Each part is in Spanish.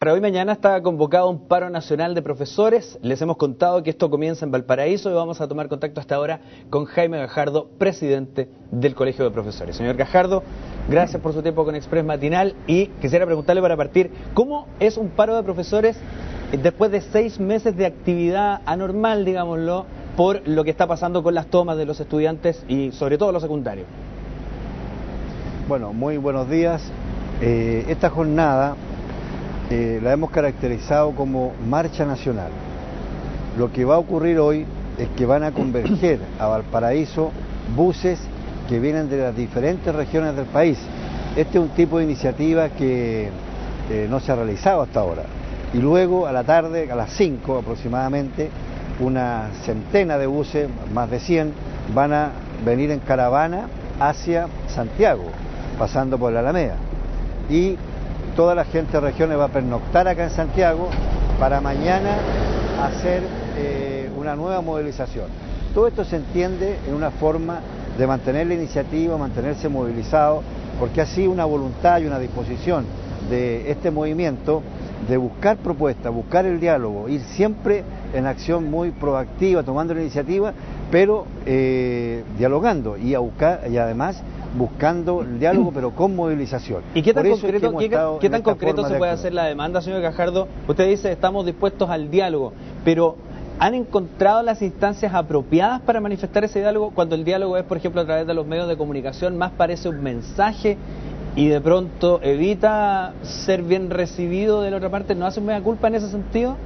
Para hoy mañana está convocado un paro nacional de profesores. Les hemos contado que esto comienza en Valparaíso y vamos a tomar contacto hasta ahora con Jaime Gajardo, presidente del Colegio de Profesores. Señor Gajardo, gracias por su tiempo con Express Matinal y quisiera preguntarle para partir, ¿cómo es un paro de profesores después de 6 meses de actividad anormal, digámoslo, por lo que está pasando con las tomas de los estudiantes y sobre todo los secundarios? Bueno, muy buenos días. Esta jornada la hemos caracterizado como marcha nacional. Lo que va a ocurrir hoy es que van a converger a Valparaíso buses que vienen de las diferentes regiones del país. Este es un tipo de iniciativa que no se ha realizado hasta ahora. Y luego a la tarde, a las 5 aproximadamente, una centena de buses, más de 100, van a venir en caravana hacia Santiago, pasando por la Alameda. Y toda la gente de regiones va a pernoctar acá en Santiago para mañana hacer una nueva movilización. Todo esto se entiende en una forma de mantener la iniciativa, mantenerse movilizado, porque ha sido una voluntad y una disposición de este movimiento de buscar propuestas, buscar el diálogo, ir siempre en acción muy proactiva, tomando la iniciativa, pero dialogando y además buscando el diálogo, pero con movilización. ¿Y qué tan concreto se puede hacer la demanda, señor Gajardo? Usted dice, estamos dispuestos al diálogo, pero ¿han encontrado las instancias apropiadas para manifestar ese diálogo? Cuando el diálogo es, por ejemplo, a través de los medios de comunicación, más parece un mensaje y de pronto evita ser bien recibido de la otra parte. ¿No hace un mea culpa en ese sentido?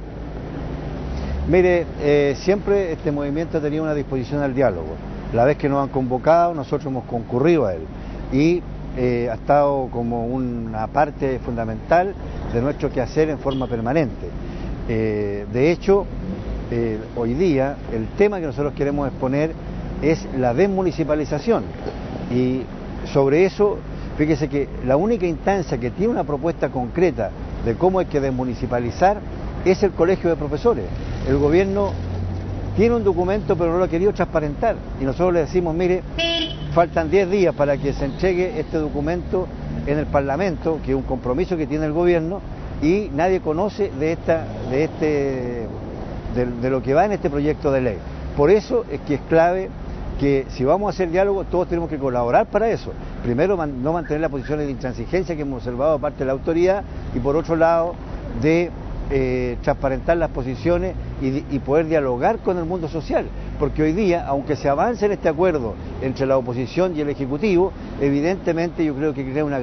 Mire, siempre este movimiento ha tenido una disposición al diálogo. La vez que nos han convocado, nosotros hemos concurrido a él y ha estado como una parte fundamental de nuestro quehacer en forma permanente. De hecho, hoy día el tema que nosotros queremos exponer es la desmunicipalización y sobre eso, fíjese que la única instancia que tiene una propuesta concreta de cómo hay que desmunicipalizar es el Colegio de Profesores. El gobierno tiene un documento pero no lo ha querido transparentar y nosotros le decimos, mire, faltan 10 días para que se entregue este documento en el Parlamento, que es un compromiso que tiene el gobierno y nadie conoce de lo que va en este proyecto de ley. Por eso es que es clave que si vamos a hacer diálogo todos tenemos que colaborar para eso. Primero, no mantener las posiciones de intransigencia que hemos observado de parte de la autoridad y por otro lado de transparentar las posiciones y poder dialogar con el mundo social, porque hoy día, aunque se avance en este acuerdo entre la oposición y el Ejecutivo, evidentemente yo creo que crea una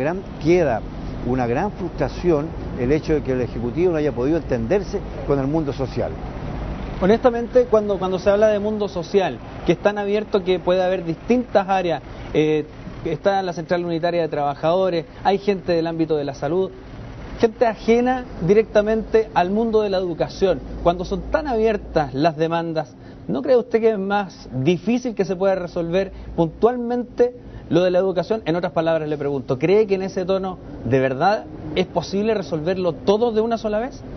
gran frustración el hecho de que el Ejecutivo no haya podido entenderse con el mundo social. Honestamente, cuando se habla de mundo social, que es tan abierto que puede haber distintas áreas, está la Central Unitaria de Trabajadores, hay gente del ámbito de la salud, gente ajena directamente al mundo de la educación. Cuando son tan abiertas las demandas, ¿no cree usted que es más difícil que se pueda resolver puntualmente lo de la educación? En otras palabras le pregunto, ¿cree que en ese tono de verdad es posible resolverlo todo de una sola vez?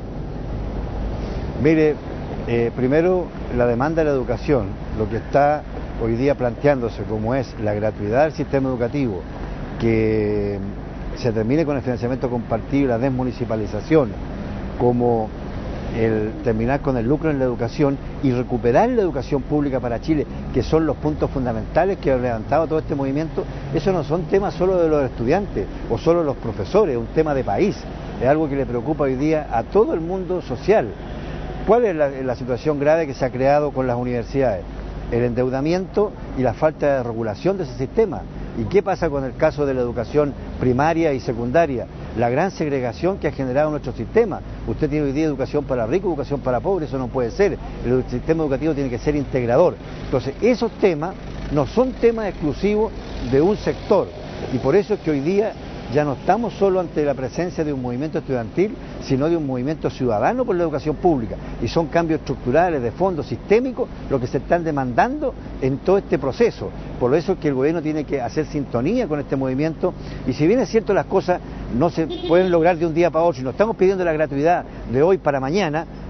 Mire, primero la demanda de la educación, lo que está hoy día planteándose como es la gratuidad del sistema educativo, que se termine con el financiamiento compartido y la desmunicipalización, como el terminar con el lucro en la educación y recuperar la educación pública para Chile, que son los puntos fundamentales que ha levantado todo este movimiento. Eso no son temas solo de los estudiantes o solo de los profesores, es un tema de país, es algo que le preocupa hoy día a todo el mundo social. ¿Cuál es la situación grave que se ha creado con las universidades? El endeudamiento y la falta de regulación de ese sistema. ¿Y qué pasa con el caso de la educación primaria y secundaria? La gran segregación que ha generado nuestro sistema. Usted tiene hoy día educación para ricos, educación para pobres, eso no puede ser. El sistema educativo tiene que ser integrador. Entonces, esos temas no son temas exclusivos de un sector. Y por eso es que hoy día ya no estamos solo ante la presencia de un movimiento estudiantil, sino de un movimiento ciudadano por la educación pública. Y son cambios estructurales, de fondo, sistémicos, lo que se están demandando en todo este proceso. Por eso es que el gobierno tiene que hacer sintonía con este movimiento. Y si bien es cierto, las cosas no se pueden lograr de un día para otro, y no estamos pidiendo la gratuidad de hoy para mañana,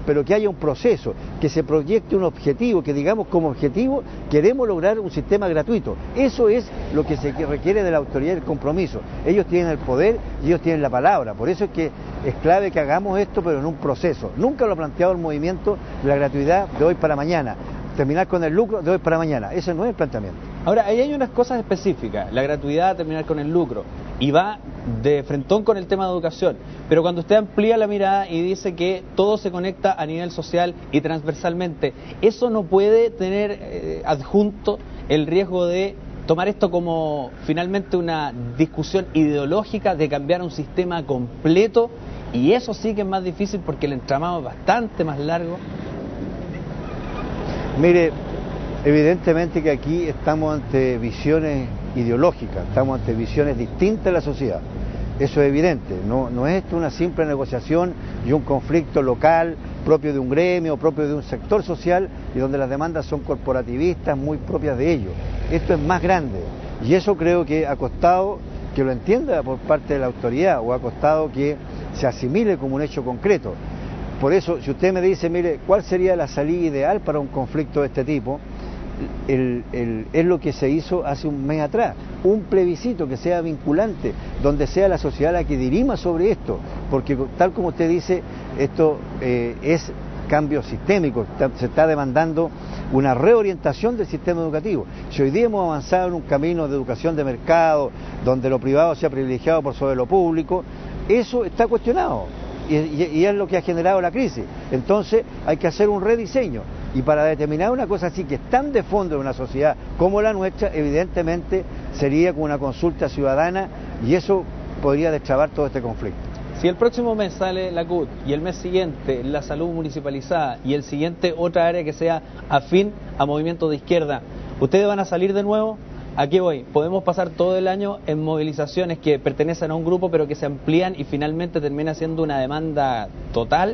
pero que haya un proceso, que se proyecte un objetivo, que digamos como objetivo queremos lograr un sistema gratuito. Eso es lo que se requiere de la autoridad y el compromiso. Ellos tienen el poder y ellos tienen la palabra, por eso es que es clave que hagamos esto, pero en un proceso. Nunca lo ha planteado el movimiento de la gratuidad de hoy para mañana, terminar con el lucro de hoy para mañana. Ese no es el planteamiento. Ahora, ahí hay unas cosas específicas, la gratuidad, terminar con el lucro, y va de frentón con el tema de educación, pero cuando usted amplía la mirada y dice que todo se conecta a nivel social y transversalmente, eso no puede tener adjunto el riesgo de tomar esto como finalmente una discusión ideológica de cambiar un sistema completo, y eso sí que es más difícil porque el entramado es bastante más largo. Mire, evidentemente que aquí estamos ante visiones ideológicas, estamos ante visiones distintas de la sociedad. Eso es evidente, no es esto una simple negociación y un conflicto local propio de un gremio, propio de un sector social y donde las demandas son corporativistas muy propias de ellos. Esto es más grande y eso creo que ha costado que lo entienda por parte de la autoridad o ha costado que se asimile como un hecho concreto. Por eso, si usted me dice, mire, ¿cuál sería la salida ideal para un conflicto de este tipo? Es lo que se hizo hace un mes atrás, un plebiscito que sea vinculante, donde sea la sociedad la que dirima sobre esto, porque tal como usted dice, esto es cambio sistémico, se está demandando una reorientación del sistema educativo. Si hoy día hemos avanzado en un camino de educación de mercado, donde lo privado sea privilegiado por sobre lo público, eso está cuestionado. Y es lo que ha generado la crisis. Entonces hay que hacer un rediseño. Y para determinar una cosa así que es tan de fondo en una sociedad como la nuestra, evidentemente sería con una consulta ciudadana y eso podría destrabar todo este conflicto. Si el próximo mes sale la CUT y el mes siguiente la salud municipalizada y el siguiente otra área que sea afín a movimientos de izquierda, ¿ustedes van a salir de nuevo? ¿A qué voy? Podemos pasar todo el año en movilizaciones que pertenecen a un grupo pero que se amplían y finalmente termina siendo una demanda total.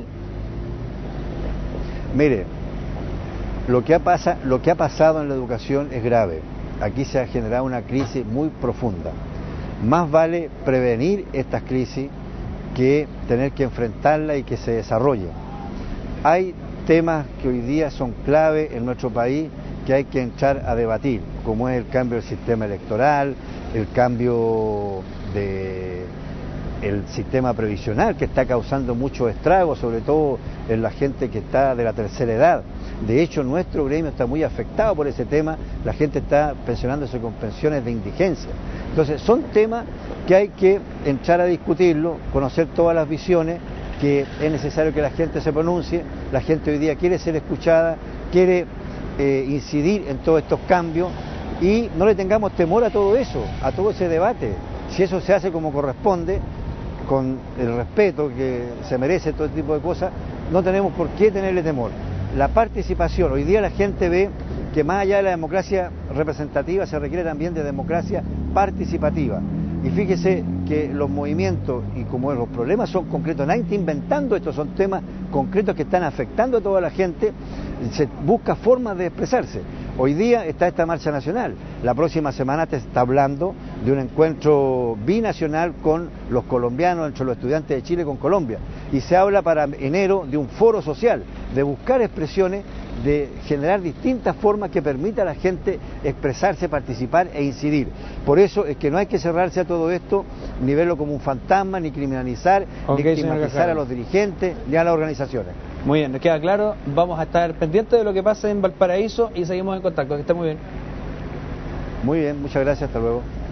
Mire, lo que ha pasado en la educación es grave. Aquí se ha generado una crisis muy profunda. Más vale prevenir estas crisis que tener que enfrentarlas y que se desarrollen. Hay temas que hoy día son clave en nuestro país que hay que entrar a debatir, como es el cambio del sistema electoral, el cambio del sistema previsional que está causando muchos estragos, sobre todo en la gente que está de la tercera edad. De hecho, nuestro gremio está muy afectado por ese tema, la gente está pensionándose con pensiones de indigencia. Entonces, son temas que hay que entrar a discutirlo, conocer todas las visiones, que es necesario que la gente se pronuncie, la gente hoy día quiere ser escuchada, quiere incidir en todos estos cambios y no le tengamos temor a todo eso, a todo ese debate. Si eso se hace como corresponde, con el respeto que se merece todo este tipo de cosas, no tenemos por qué tenerle temor. La participación, hoy día la gente ve que más allá de la democracia representativa se requiere también de democracia participativa. Y fíjese que los movimientos y como los problemas son concretos, nadie está inventando esto, son temas concretos que están afectando a toda la gente, se busca formas de expresarse. Hoy día está esta marcha nacional, la próxima semana te está hablando de un encuentro binacional con los colombianos, entre los estudiantes de Chile con Colombia, y se habla para enero de un foro social, de buscar expresiones, de generar distintas formas que permita a la gente expresarse, participar e incidir. Por eso es que no hay que cerrarse a todo esto, ni verlo como un fantasma, ni criminalizar, ni estigmatizar a los dirigentes, ni a las organizaciones. Muy bien, nos queda claro, vamos a estar pendientes de lo que pase en Valparaíso y seguimos en contacto, que esté muy bien. Muy bien, muchas gracias, hasta luego.